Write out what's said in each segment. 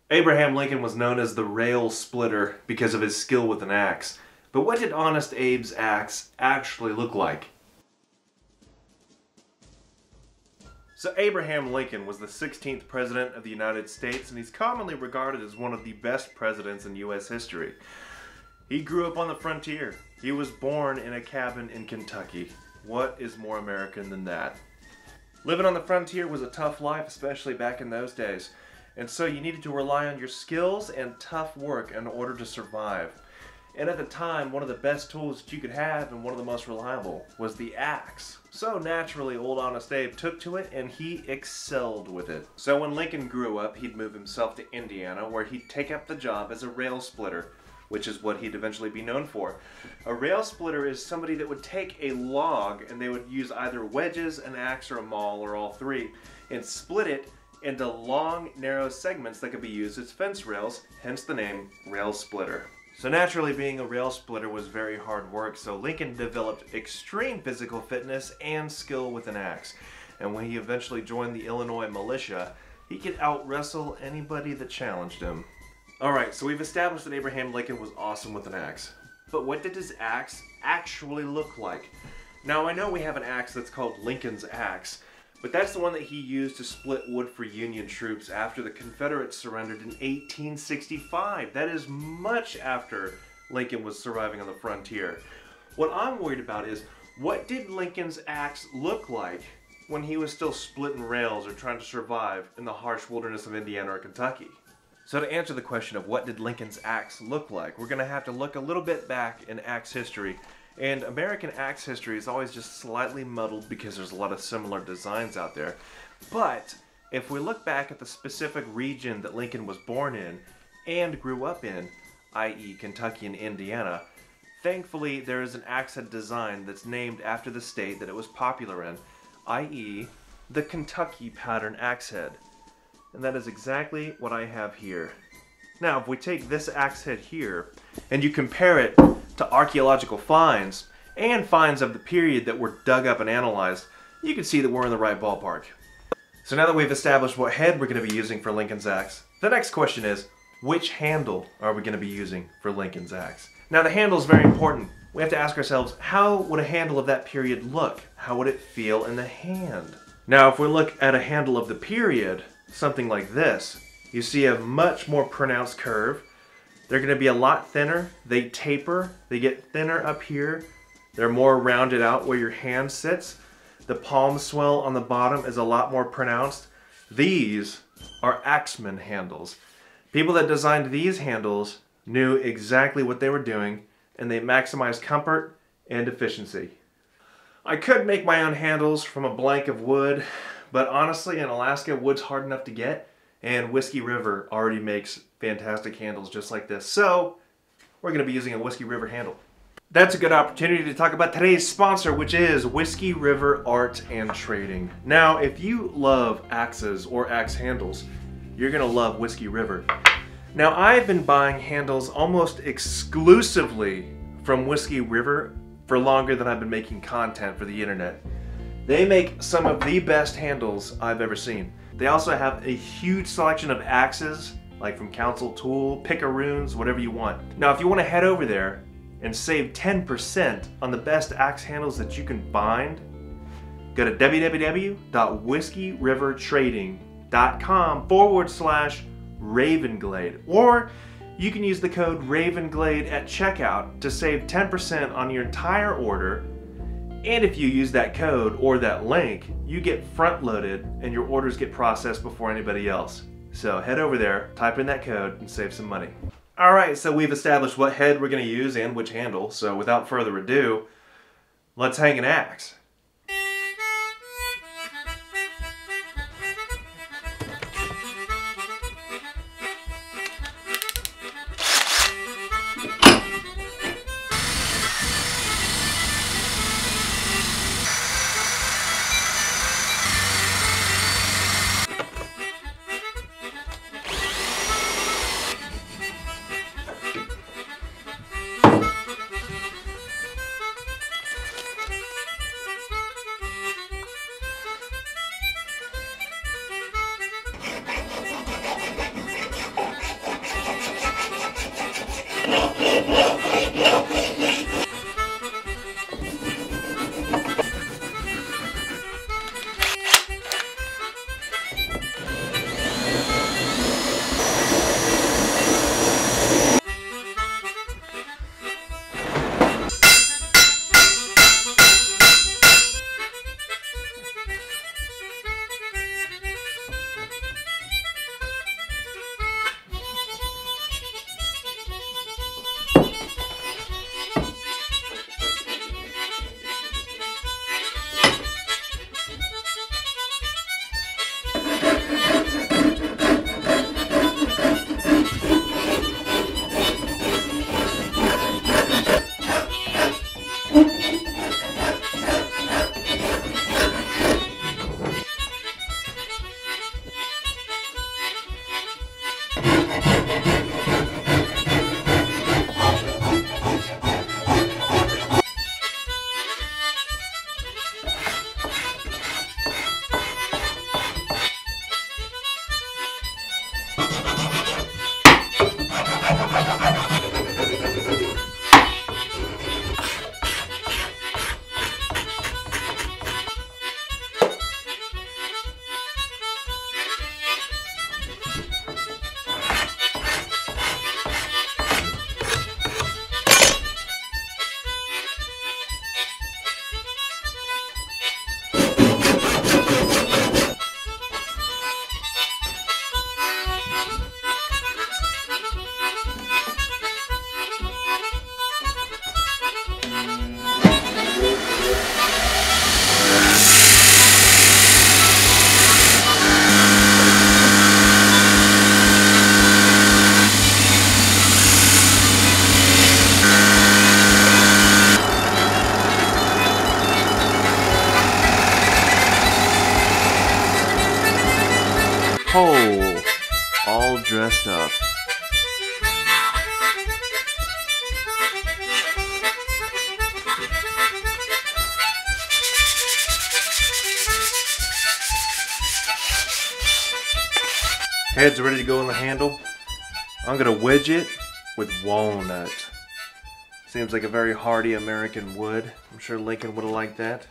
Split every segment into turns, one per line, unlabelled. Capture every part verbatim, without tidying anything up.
Abraham Lincoln was known as the rail splitter because of his skill with an axe. But what did Honest Abe's axe actually look like? So Abraham Lincoln was the sixteenth President of the United States, and he's commonly regarded as one of the best presidents in U S history. He grew up on the frontier. He was born in a cabin in Kentucky. What is more American than that? Living on the frontier was a tough life, especially back in those days. And so you needed to rely on your skills and tough work in order to survive. And at the time, one of the best tools that you could have, and one of the most reliable, was the axe. So naturally, old Honest Abe took to it, and he excelled with it. So when Lincoln grew up, he'd move himself to Indiana, where he'd take up the job as a rail splitter, which is what he'd eventually be known for. A rail splitter is somebody that would take a log, and they would use either wedges, an axe, or a maul, or all three, and split it into long, narrow segments that could be used as fence rails, hence the name rail splitter. So naturally, being a rail splitter was very hard work, so Lincoln developed extreme physical fitness and skill with an axe. And when he eventually joined the Illinois militia, he could out-wrestle anybody that challenged him. Alright, so we've established that Abraham Lincoln was awesome with an axe. But what did his axe actually look like? Now, I know we have an axe that's called Lincoln's axe, but that's the one that he used to split wood for Union troops after the Confederates surrendered in eighteen sixty-five. That is much after Lincoln was surviving on the frontier. What I'm worried about is, what did Lincoln's axe look like when he was still splitting rails or trying to survive in the harsh wilderness of Indiana or Kentucky? So to answer the question of what did Lincoln's axe look like, we're going to have to look a little bit back in axe history. And American axe history is always just slightly muddled because there's a lot of similar designs out there. But if we look back at the specific region that Lincoln was born in and grew up in, that is Kentucky and Indiana, thankfully there is an axe head design that's named after the state that it was popular in, that is the Kentucky pattern axe head. And that is exactly what I have here. Now, if we take this axe head here and you compare it to archaeological finds and finds of the period that were dug up and analyzed, you can see that we're in the right ballpark. So now that we've established what head we're going to be using for Lincoln's axe, the next question is, which handle are we going to be using for Lincoln's axe? Now, the handle is very important. We have to ask ourselves, how would a handle of that period look? How would it feel in the hand? Now, if we look at a handle of the period, something like this, you see a much more pronounced curve. They're going to be a lot thinner. They taper. They get thinner up here. They're more rounded out where your hand sits. The palm swell on the bottom is a lot more pronounced. These are axeman handles. People that designed these handles knew exactly what they were doing, and they maximized comfort and efficiency. I could make my own handles from a blank of wood, but honestly, in Alaska, wood's hard enough to get, and Whiskey River already makes fantastic handles just like this. So, we're going to be using a Whiskey River handle. That's a good opportunity to talk about today's sponsor, which is Whiskey River Art and Trading. Now, if you love axes or axe handles, you're going to love Whiskey River. Now, I've been buying handles almost exclusively from Whiskey River for longer than I've been making content for the internet. They make some of the best handles I've ever seen. They also have a huge selection of axes, like from Council Tool, Picaroons, whatever you want. Now, if you want to head over there and save ten percent on the best axe handles that you can find, go to www.whiskeyrivertrading.com forward slash Ravenglade. Or you can use the code Ravenglade at checkout to save ten percent on your entire order. And if you use that code or that link, you get front-loaded and your orders get processed before anybody else. So head over there, type in that code, and save some money. Alright, so we've established what head we're going to use and which handle, so without further ado, let's hang an axe. all dressed up. Head's ready to go in the handle. I'm gonna wedge it with walnut. Seems like a very hardy American wood. I'm sure Lincoln would have liked that.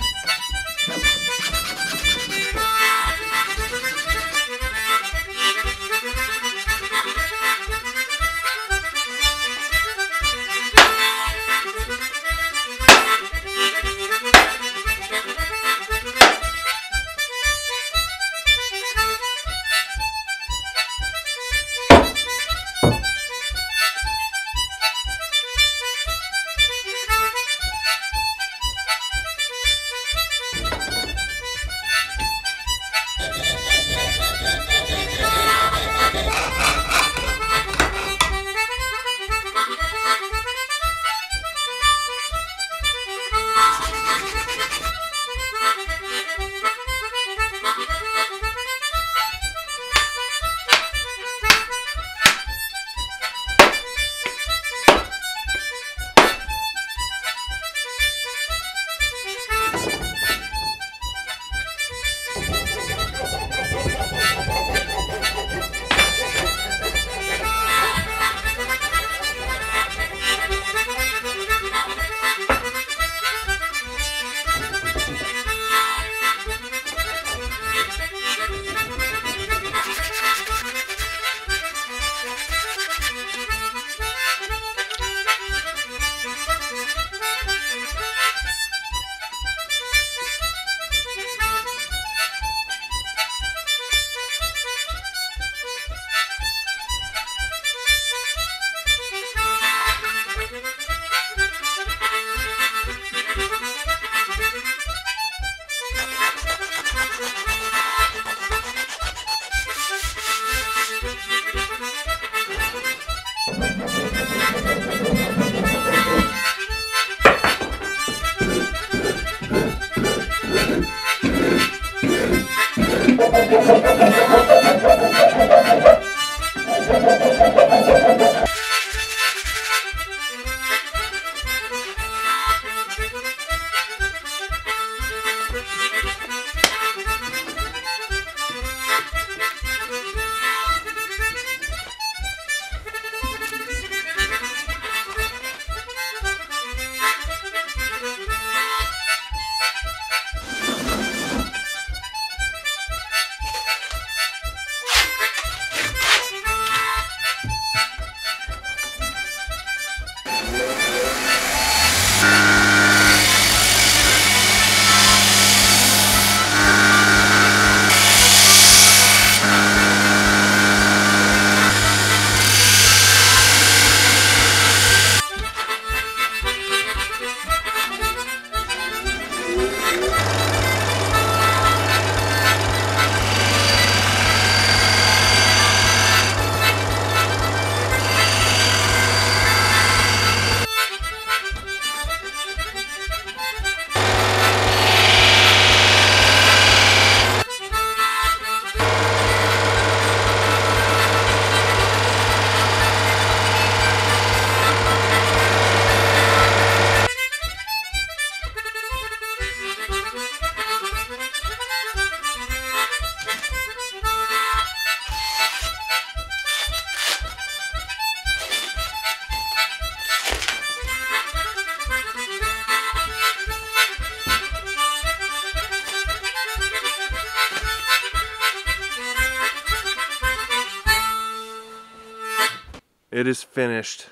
It is finished.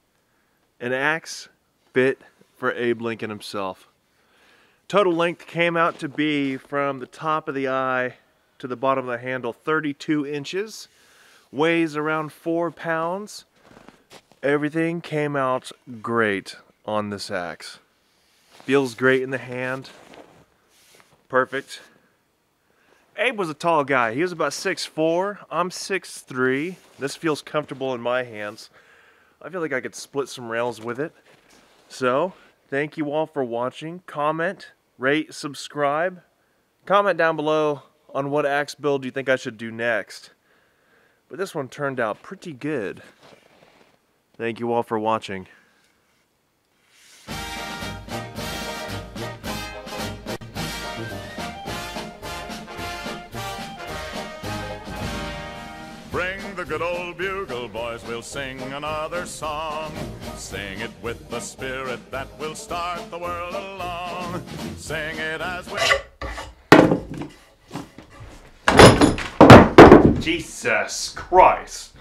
An axe fit for Abe Lincoln himself. Total length came out to be from the top of the eye to the bottom of the handle thirty-two inches. Weighs around four pounds. Everything came out great on this axe. Feels great in the hand. Perfect. Abe was a tall guy. He was about six foot four. I'm six foot three. This feels comfortable in my hands. I feel like I could split some rails with it. So, thank you all for watching. Comment, rate, subscribe. Comment down below on what axe build you think I should do next. but this one turned out pretty good. Thank you all for watching.
Bring the good old bugle, boys, we'll sing another song. Sing it with the spirit that will start the world along. Sing it as we...
Jesus Christ.